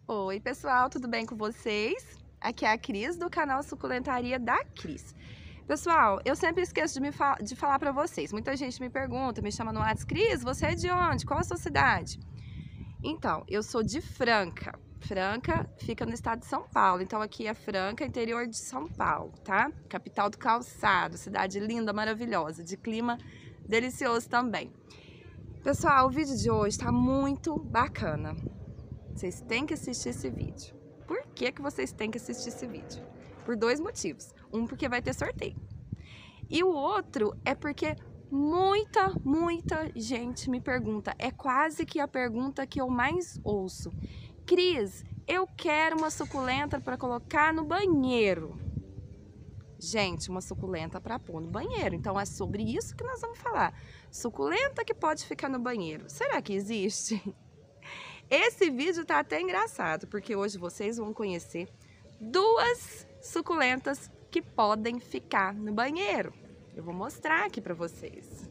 Oi, pessoal, tudo bem com vocês? Aqui é a Cris, do canal Suculentaria da Cris. Pessoal, eu sempre esqueço de falar para vocês. Muita gente me pergunta, me chama no WhatsApp, Cris, você é de onde? Qual a sua cidade? Então, eu sou de Franca. Franca fica no estado de São Paulo. Então, aqui é Franca, interior de São Paulo, tá? Capital do calçado, cidade linda, maravilhosa, de clima delicioso também. Pessoal, o vídeo de hoje tá muito bacana. Vocês têm que assistir esse vídeo. Por que vocês têm que assistir esse vídeo? Por dois motivos. Um, porque vai ter sorteio. E o outro é porque muita gente me pergunta. É quase que a pergunta que eu mais ouço. Cris, eu quero uma suculenta para colocar no banheiro. Gente, uma suculenta para pôr no banheiro. Então é sobre isso que nós vamos falar. Suculenta que pode ficar no banheiro. Será que existe? Esse vídeo tá até engraçado, porque hoje vocês vão conhecer duas suculentas que podem ficar no banheiro. Eu vou mostrar aqui para vocês.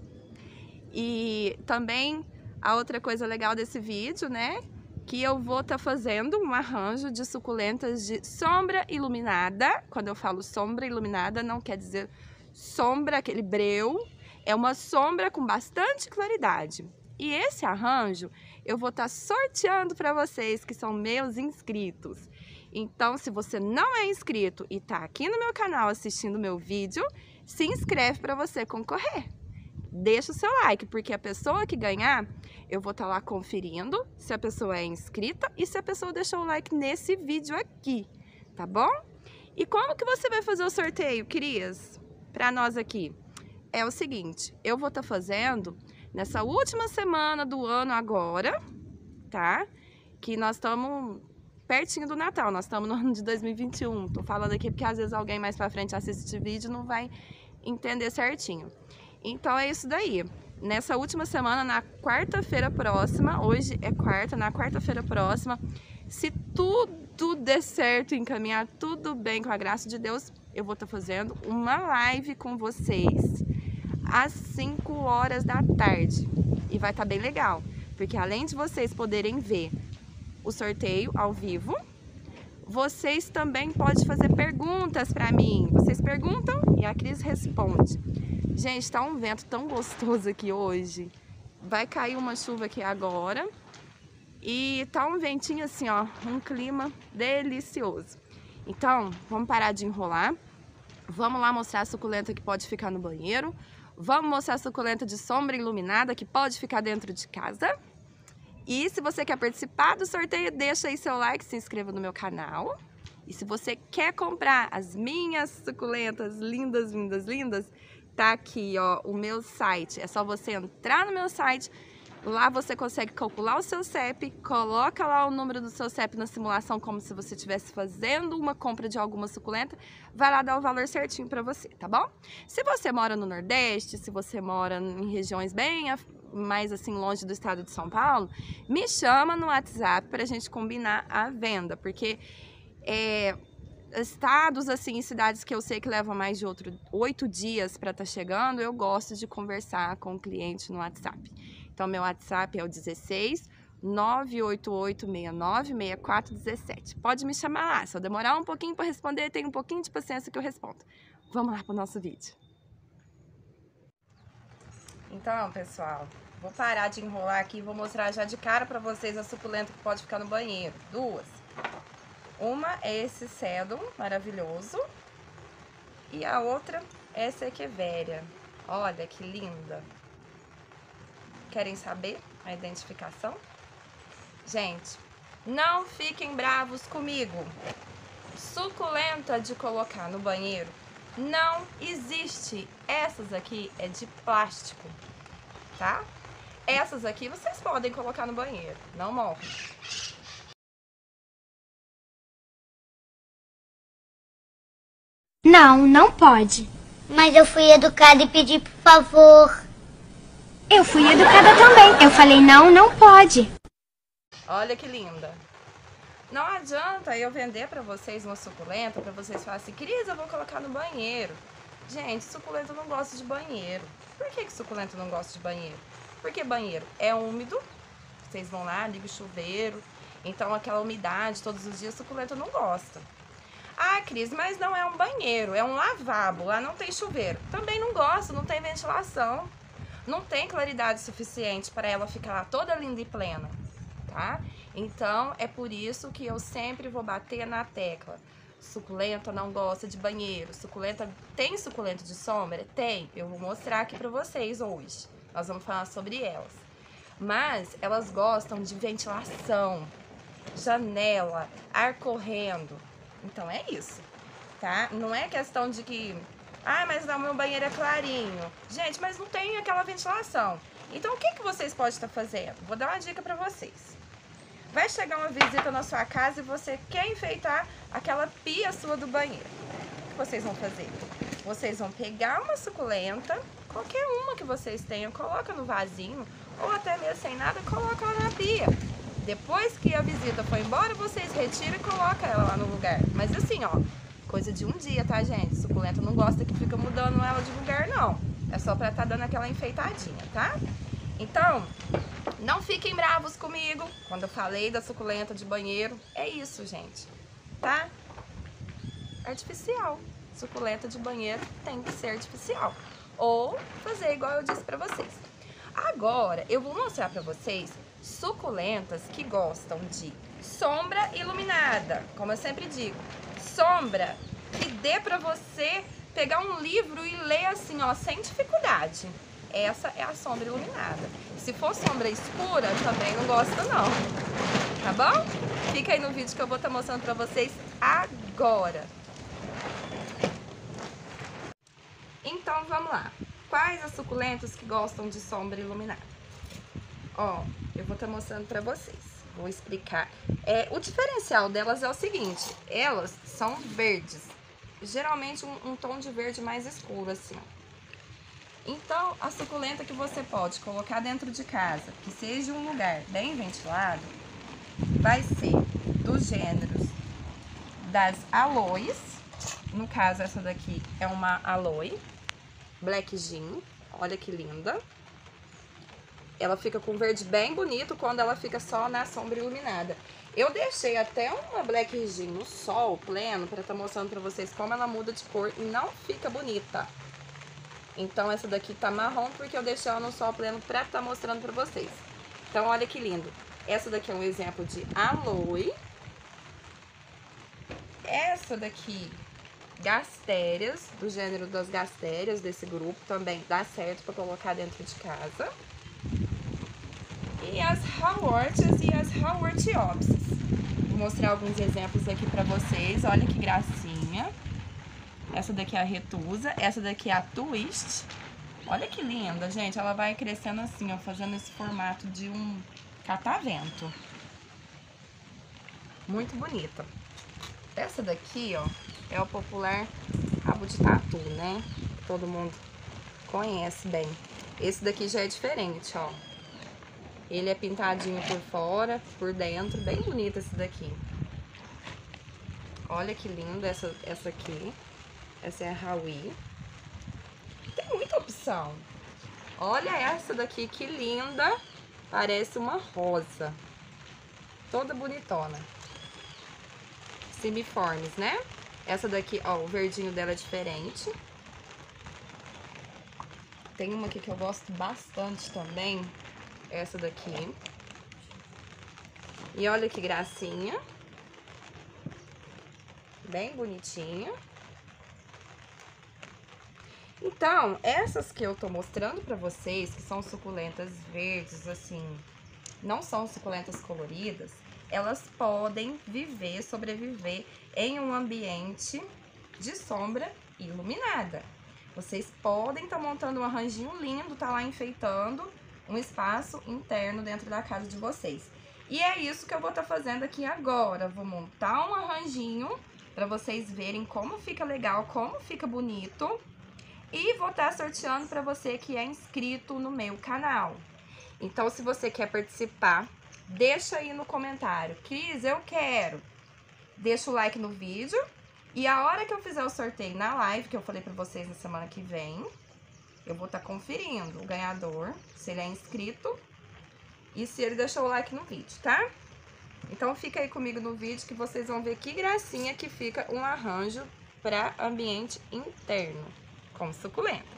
E também a outra coisa legal desse vídeo, né, que eu vou estar fazendo um arranjo de suculentas de sombra iluminada. Quando eu falo sombra iluminada, não quer dizer sombra, aquele breu. É uma sombra com bastante claridade. E esse arranjo eu vou estar sorteando para vocês que são meus inscritos. Então, se você não é inscrito e está aqui no meu canal assistindo meu vídeo, se inscreve para você concorrer. Deixa o seu like, porque a pessoa que ganhar, eu vou estar lá conferindo se a pessoa é inscrita e se a pessoa deixou o like nesse vídeo aqui, tá bom? E como que você vai fazer o sorteio, Cris? Para nós aqui. É o seguinte, eu vou estar fazendo nessa última semana do ano agora, tá? Que nós estamos pertinho do Natal, nós estamos no ano de 2021. Tô falando aqui porque às vezes alguém mais pra frente assiste esse vídeo e não vai entender certinho. Então é isso daí. Nessa última semana, na quarta-feira próxima, hoje é quarta, na quarta-feira próxima, se tudo der certo, encaminhar tudo bem com a graça de Deus, eu vou estar fazendo uma live com vocês às 5 horas da tarde. E vai estar bem legal, porque além de vocês poderem ver o sorteio ao vivo, vocês também podem fazer perguntas para mim. Vocês perguntam e a Cris responde. Gente, tá um vento tão gostoso aqui hoje. Vai cair uma chuva aqui agora. E tá um ventinho assim, ó, um clima delicioso. Então, vamos parar de enrolar. Vamos lá mostrar a suculenta que pode ficar no banheiro. Vamos mostrar a suculenta de sombra iluminada que pode ficar dentro de casa. E se você quer participar do sorteio, deixa aí seu like, se inscreva no meu canal. E se você quer comprar as minhas suculentas lindas, tá aqui, ó, o meu site. É só você entrar no meu site. Lá você consegue calcular o seu CEP, coloca lá o número do seu CEP na simulação como se você estivesse fazendo uma compra de alguma suculenta, vai lá dar o valor certinho para você, tá bom? Se você mora no Nordeste, se você mora em regiões bem mais assim longe do estado de São Paulo, me chama no WhatsApp pra gente combinar a venda, porque estados assim, cidades que eu sei que levam mais de 8 dias para estar chegando, eu gosto de conversar com o cliente no WhatsApp. Então, meu WhatsApp é o 16 988696417. Pode me chamar lá. Se eu demorar um pouquinho para responder, tem um pouquinho de paciência que eu respondo. Vamos lá para o nosso vídeo. Então, pessoal, vou parar de enrolar aqui e vou mostrar já de cara para vocês a suculenta que pode ficar no banheiro. Duas. Uma é esse cedro maravilhoso e a outra é essa echeveria. Olha que linda. Querem saber a identificação? Gente, não fiquem bravos comigo. Suculenta de colocar no banheiro não existe. Essas aqui é de plástico, tá? Essas aqui vocês podem colocar no banheiro, não morrem. Não, não pode. Mas eu fui educada e pedi por favor. Eu fui educada também. Eu falei não, não pode. Olha que linda. Não adianta eu vender pra vocês uma suculenta, pra vocês falarem assim, Cris, eu vou colocar no banheiro. Gente, suculenta não gosta de banheiro. Por que suculenta não gosta de banheiro? Porque banheiro é úmido, vocês vão lá, ligam o chuveiro, Então aquela umidade todos os dias, suculenta não gosta. Ah, Cris, mas não é um banheiro, é um lavabo, lá não tem chuveiro. Também não gosto, não tem ventilação. Não tem claridade suficiente para ela ficar lá toda linda e plena, tá? Então, é por isso que eu sempre vou bater na tecla. Suculenta não gosta de banheiro. Suculenta, tem suculenta de sombra? Tem. Eu vou mostrar aqui pra vocês hoje. Nós vamos falar sobre elas. Mas elas gostam de ventilação, janela, ar correndo. Então é isso, tá? Não é questão de que... Ah, mas não, meu banheiro é clarinho. Gente, mas não tem aquela ventilação. Então, o que vocês podem estar fazendo? Vou dar uma dica pra vocês. Vai chegar uma visita na sua casa e você quer enfeitar aquela pia sua do banheiro. O que vocês vão fazer? Vocês vão pegar uma suculenta, qualquer uma que vocês tenham, coloca no vasinho, ou até mesmo sem nada, coloca lá na pia. Depois que a visita for embora, vocês retiram e colocam ela lá no lugar. Mas assim, ó, coisa de um dia, tá, gente? Suculenta não gosta que fica mudando ela de lugar, não. É só pra tá dando aquela enfeitadinha, tá? Então, não fiquem bravos comigo quando eu falei da suculenta de banheiro. É isso, gente, tá? Artificial. Suculenta de banheiro tem que ser artificial. Ou fazer igual eu disse pra vocês. Agora, eu vou mostrar pra vocês suculentas que gostam de sombra iluminada. Como eu sempre digo, sombra que dê pra você pegar um livro e ler assim, ó, sem dificuldade. Essa é a sombra iluminada. Se for sombra escura, também não gosta não. Tá bom? Fica aí no vídeo que eu vou estar mostrando pra vocês agora. Então, vamos lá. Quais as suculentas que gostam de sombra iluminada? Ó, eu vou estar mostrando pra vocês. Vou explicar. O diferencial delas é o seguinte. Elas são verdes. Geralmente um tom de verde mais escuro, assim, ó. Então, a suculenta que você pode colocar dentro de casa, que seja um lugar bem ventilado, vai ser dos gêneros das aloes. No caso, essa daqui é uma aloe Black Gin. Olha que linda. Ela fica com verde bem bonito quando ela fica só na sombra iluminada. Eu deixei até uma Black Gin no sol pleno para estar mostrando para vocês como ela muda de cor e não fica bonita. Então, essa daqui tá marrom porque eu deixei ela no sol pleno pra estar mostrando pra vocês. Então, olha que lindo. Essa daqui é um exemplo de aloe. Essa daqui, gastérias, do gênero das gastérias, desse grupo, também dá certo pra colocar dentro de casa. E as Hawortias e as Hawortiopsis. Vou mostrar alguns exemplos aqui pra vocês. Olha que gracinha. Essa daqui é a retusa, essa daqui é a twist. Olha que linda, gente. Ela vai crescendo assim, ó, fazendo esse formato de um catavento. Muito bonita. Essa daqui, ó, é o popular rabo de tatu, né? Todo mundo conhece bem. Esse daqui já é diferente, ó. Ele é pintadinho por fora, por dentro. Bem bonito esse daqui. Olha que lindo essa aqui. Essa é a Hawi. Tem muita opção. Olha essa daqui, que linda. Parece uma rosa. Toda bonitona. Simiformes, né? Essa daqui, ó, o verdinho dela é diferente. Tem uma aqui que eu gosto bastante também. Essa daqui. E olha que gracinha. Bem bonitinha. Então, essas que eu tô mostrando pra vocês, que são suculentas verdes, assim, não são suculentas coloridas, elas podem viver, sobreviver em um ambiente de sombra iluminada. Vocês podem estar montando um arranjinho lindo, tá lá enfeitando um espaço interno dentro da casa de vocês. E é isso que eu vou estar fazendo aqui agora. Vou montar um arranjinho pra vocês verem como fica legal, como fica bonito. E vou estar sorteando para você que é inscrito no meu canal. Então, se você quer participar, deixa aí no comentário. Cris, eu quero. Deixa o like no vídeo. E a hora que eu fizer o sorteio na live, que eu falei para vocês na semana que vem, eu vou estar conferindo o ganhador, se ele é inscrito e se ele deixou o like no vídeo, tá? Então fica aí comigo no vídeo que vocês vão ver que gracinha que fica um arranjo para ambiente interno com suculentas.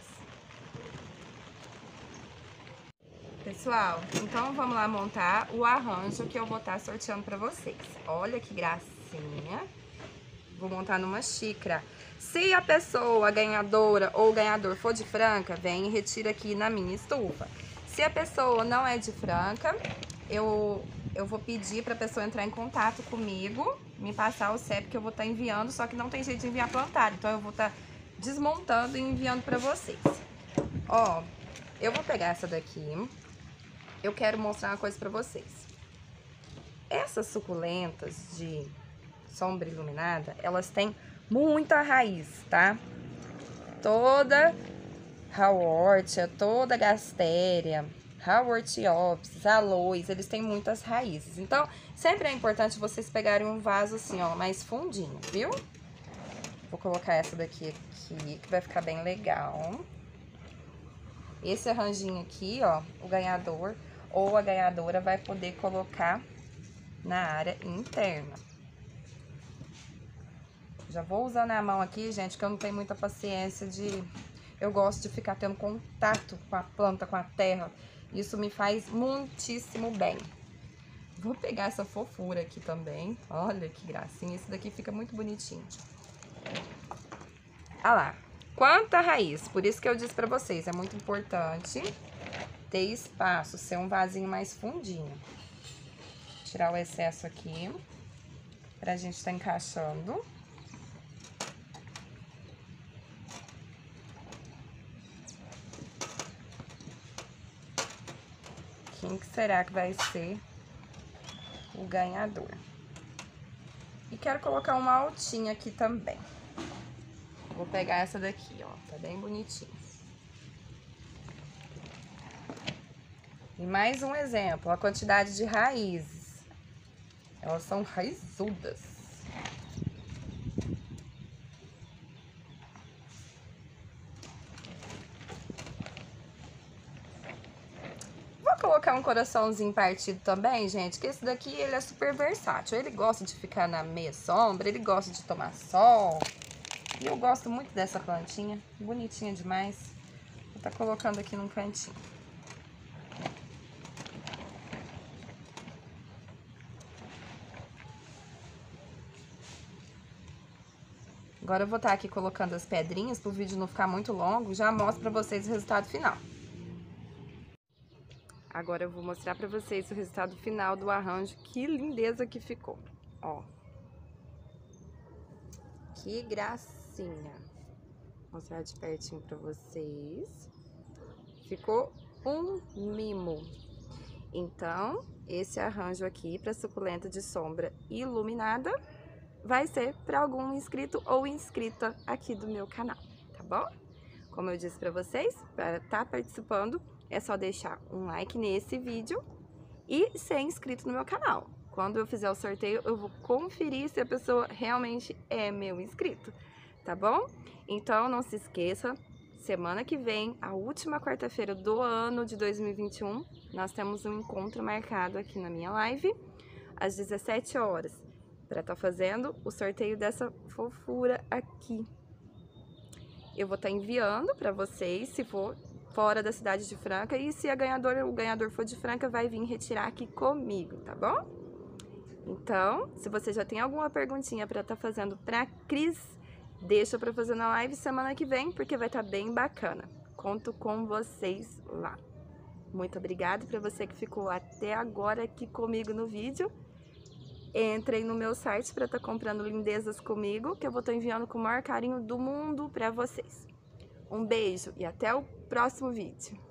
Pessoal, então vamos lá montar o arranjo que eu vou estar sorteando para vocês. Olha que gracinha. Vou montar numa xícara. Se a pessoa ganhadora ou ganhador for de Franca, vem e retira aqui na minha estufa. Se a pessoa não é de Franca, eu vou pedir para a pessoa entrar em contato comigo, me passar o CEP que eu vou estar enviando, só que não tem jeito de enviar plantado, então eu vou estar desmontando e enviando para vocês. Ó, eu vou pegar essa daqui. Eu quero mostrar uma coisa pra vocês. Essas suculentas de sombra iluminada, elas têm muita raiz, tá? Toda Haworthia, toda Gastéria, Haworthiopsis, Aloes, eles têm muitas raízes. Então, sempre é importante vocês pegarem um vaso assim, ó, mais fundinho, viu? Vou colocar essa daqui que vai ficar bem legal. Esse arranjinho aqui, ó, o ganhador ou a ganhadora vai poder colocar na área interna. Já vou usando a mão aqui, gente, que eu não tenho muita paciência de... Eu gosto de ficar tendo contato com a planta, com a terra. Isso me faz muitíssimo bem. Vou pegar essa fofura aqui também. Olha que gracinha. Esse daqui fica muito bonitinho. Olha lá. Quanta raiz, por isso que eu disse pra vocês, é muito importante ter espaço, ser um vasinho mais fundinho. Tirar o excesso aqui, pra gente tá encaixando. Quem que será que vai ser o ganhador? E quero colocar uma altinha aqui também. Vou pegar essa daqui, ó, tá bem bonitinho. E mais um exemplo, a quantidade de raízes. Elas são raizudas. Vou colocar um coraçãozinho partido também, gente, que esse daqui, ele é super versátil. Ele gosta de ficar na meia sombra, ele gosta de tomar sol. E eu gosto muito dessa plantinha, bonitinha demais. Vou estar colocando aqui num cantinho. Agora eu vou estar aqui colocando as pedrinhas para o vídeo não ficar muito longo. Já mostro para vocês o resultado final. Agora eu vou mostrar para vocês o resultado final do arranjo. Que lindeza que ficou, ó. Que gracinha. Vou mostrar de pertinho pra vocês. Ficou um mimo. Então, esse arranjo aqui pra suculenta de sombra iluminada vai ser para algum inscrito ou inscrita aqui do meu canal, tá bom? Como eu disse pra vocês, para estar participando é só deixar um like nesse vídeo e ser inscrito no meu canal. Quando eu fizer o sorteio, eu vou conferir se a pessoa realmente é meu inscrito, tá bom? Então, não se esqueça, semana que vem, a última quarta-feira do ano de 2021, nós temos um encontro marcado aqui na minha live, às 17 horas, para estar fazendo o sorteio dessa fofura aqui. Eu vou estar enviando para vocês, se for fora da cidade de Franca, e se a ganhadora ou o ganhador for de Franca, vai vir retirar aqui comigo, tá bom? Então, se você já tem alguma perguntinha para estar fazendo pra Cris, deixa pra fazer na live semana que vem, porque vai estar bem bacana. Conto com vocês lá. Muito obrigada pra você que ficou até agora aqui comigo no vídeo. Entrem no meu site para estar comprando lindezas comigo, que eu vou estar enviando com o maior carinho do mundo pra vocês. Um beijo e até o próximo vídeo.